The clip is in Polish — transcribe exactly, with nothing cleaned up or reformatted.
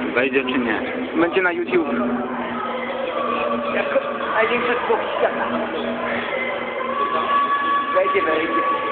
Wejdzie czy nie? Będzie na YouTube. Jako największy skok świata. Wejdzie, wejdzie.